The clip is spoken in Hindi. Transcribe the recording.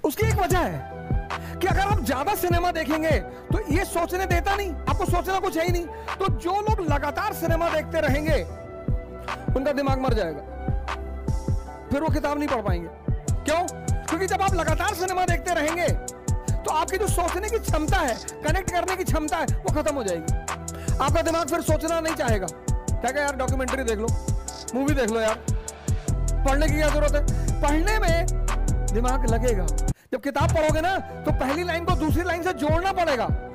उसकी एक वजह है कि अगर आप ज्यादा सिनेमा देखेंगे तो ये सोचने देता नहीं, आपको सोचना कुछ है ही नहीं। तो जो लोग लगातार सिनेमा देखते रहेंगे उनका दिमाग मर जाएगा, फिर वो किताब नहीं पढ़ पाएंगे। क्यों? क्योंकि जब आप लगातार सिनेमा देखते रहेंगे तो आपकी जो सोचने की क्षमता है, कनेक्ट करने की क्षमता है, वो खत्म हो जाएगी। आपका दिमाग फिर सोचना नहीं चाहेगा। क्या यार डॉक्यूमेंट्री देख लो, मूवी देख लो यार, पढ़ने की क्या जरूरत है? पढ़ने में दिमाग लगेगा। जब किताब पढ़ोगे ना तो पहली लाइन को दूसरी लाइन से जोड़ना पड़ेगा।